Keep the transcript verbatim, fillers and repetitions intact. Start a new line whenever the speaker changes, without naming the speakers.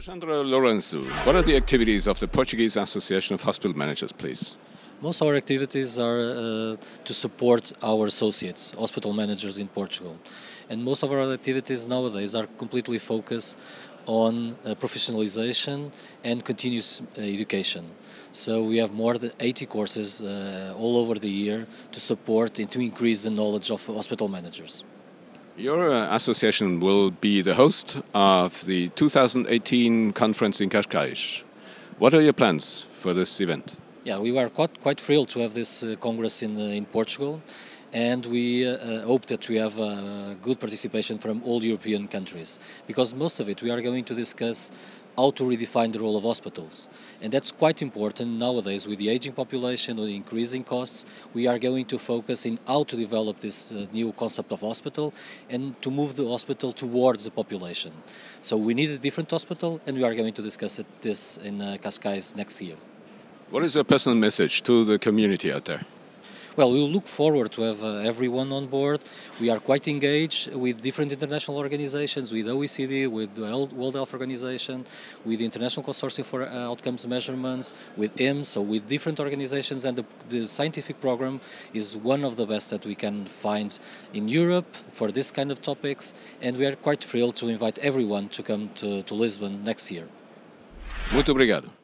Alexandre Lourenço, what are the activities of the Portuguese Association of Hospital Managers, please?
Most of our activities are uh, to support our associates, hospital managers in Portugal. And most of our activities nowadays are completely focused on uh, professionalization and continuous uh, education. So we have more than eighty courses uh, all over the year to support and to increase the knowledge of hospital managers.
Your uh, association will be the host of the two thousand eighteen conference in Cascais. What are your plans for this event?
Yeah, we were quite, quite thrilled to have this uh, Congress in, uh, in Portugal, and we uh, hope that we have uh, good participation from all European countries, because most of it we are going to discuss how to redefine the role of hospitals. And that's quite important nowadays with the aging population, with the increasing costs. We are going to focus in how to develop this uh, new concept of hospital and to move the hospital towards the population. So we need a different hospital, and we are going to discuss it, this in uh, Cascais next year.
What is your personal message to the community out there?
Well, we will look forward to have uh, everyone on board. We are quite engaged with different international organizations, with O E C D, with the World Health Organization, with the International Consortium for uh, Outcomes Measurements, with I M S, so with different organizations, and the, the scientific program is one of the best that we can find in Europe for this kind of topics, and we are quite thrilled to invite everyone to come to, to Lisbon next year.
Muito obrigado.